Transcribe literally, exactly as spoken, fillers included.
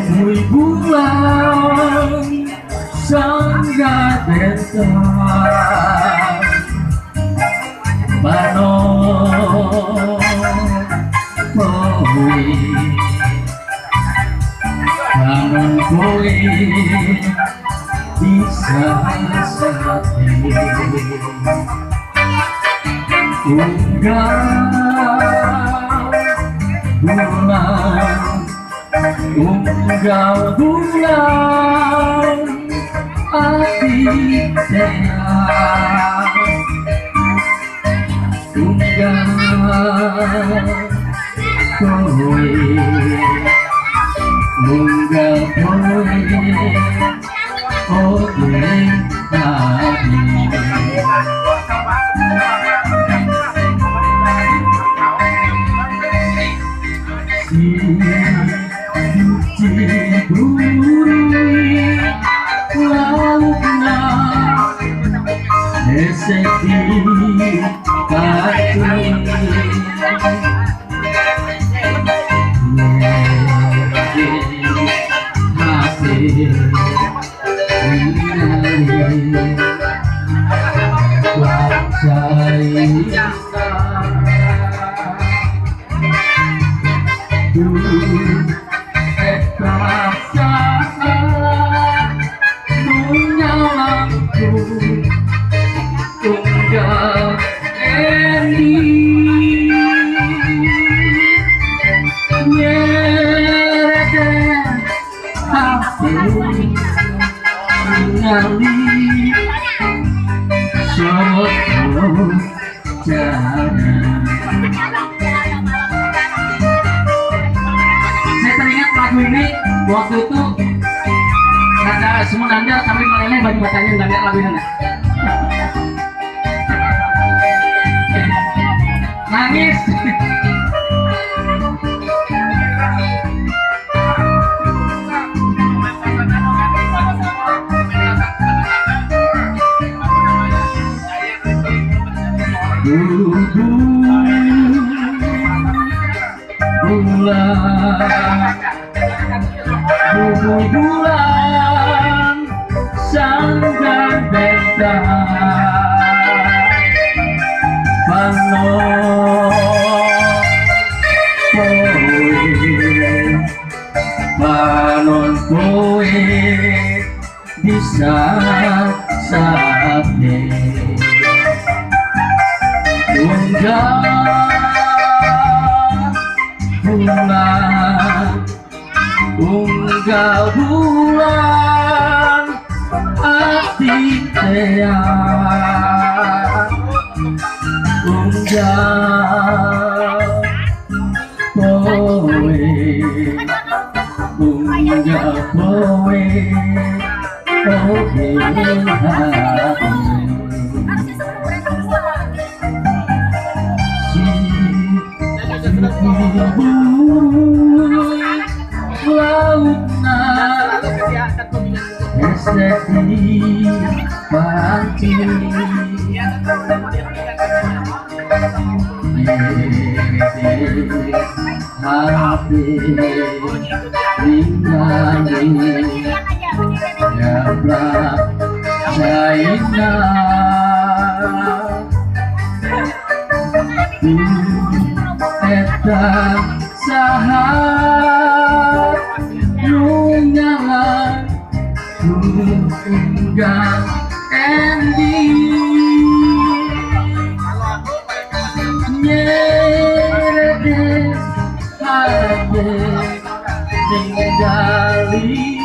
Bui bulan sangat bentang Banon bui Banon bui bisa sate Unggal bulan Unggal bulan Ati teang Unggal kowe Unggal kowe Oke tadi Si Ciburi lautnya eseti kaki hati Tunggal Endi nyerete hati ngali suatu jalan. Saya teringat lagu ini waktu itu kata semua anda sampai meleleh baju batanya nggak lihat lagu ini. Nangis. Bulan, bulan, bulan, sangat bentang. Banon kowe Banon kowe bisa sate Unggal bulan Unggal bulan Ati teang Unggal kowe Unggal kowe Oke hati Si Ciburi lautna eseti pancing hati ringgani nyablak China eta sahat nungalan unggal endi nyerede hati tinggali